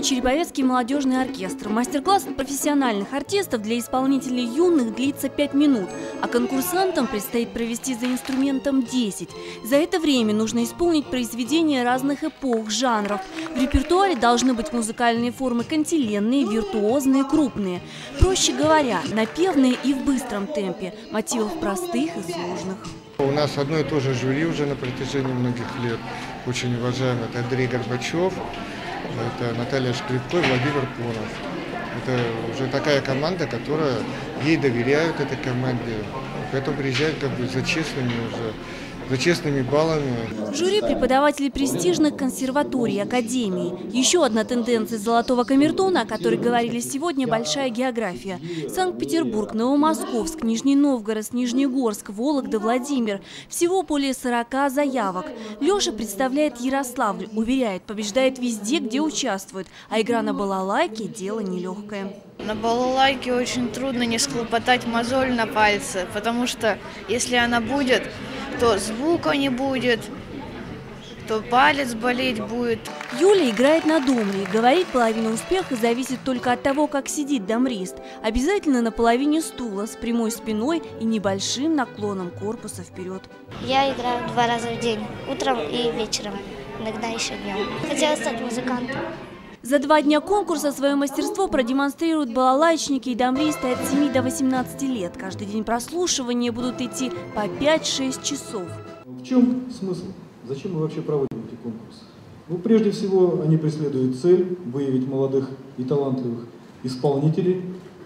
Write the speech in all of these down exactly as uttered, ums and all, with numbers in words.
Череповецкий молодежный оркестр. Мастер-класс от профессиональных артистов для исполнителей юных длится пять минут, а конкурсантам предстоит провести за инструментом десять. За это время нужно исполнить произведения разных эпох, жанров. В репертуаре должны быть музыкальные формы кантиленные, виртуозные, крупные. Проще говоря, напевные и в быстром темпе, мотивов простых и сложных. У нас одно и то же жюри уже на протяжении многих лет. Очень уважаемый. Это Андрей Горбачев, это Наталья Шкрипко и Владимир Конов. Это уже такая команда, которая ей доверяют, этой команде. Поэтому приезжают как бы за честными уже, за честными баллами. В жюри преподаватели престижных консерваторий, академий. Еще одна тенденция золотого камертона, о которой говорили сегодня, большая география. Санкт-Петербург, Новомосковск, Нижний Новгород, Нижнегорск, Вологда, Владимир. Всего более сорока заявок. Леша представляет Ярославль, уверяет, побеждает везде, где участвует. А игра на балалайке – дело нелегкое. На балалайке очень трудно не схлопотать мозоль на пальце, потому что если она будет, то звука не будет, то палец болеть будет. Юля играет на домре. Говорит, половина успеха зависит только от того, как сидит домрист. Обязательно на половине стула, с прямой спиной и небольшим наклоном корпуса вперед. Я играю два раза в день, утром и вечером, иногда еще днем. Хотела стать музыкантом. За два дня конкурса свое мастерство продемонстрируют балалайчники и домристы от семи до восемнадцати лет. Каждый день прослушивания будут идти по пять-шесть часов. В чем смысл? Зачем мы вообще проводим эти конкурсы? Ну, прежде всего, они преследуют цель выявить молодых и талантливых исполнителей,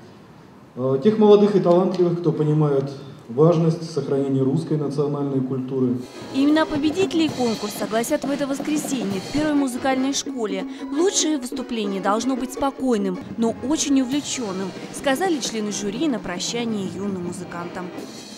тех молодых и талантливых, кто понимает важность сохранения русской национальной культуры. Имена победителей конкурса огласят в это воскресенье в первой музыкальной школе. Лучшее выступление должно быть спокойным, но очень увлеченным, сказали члены жюри на прощание юным музыкантам.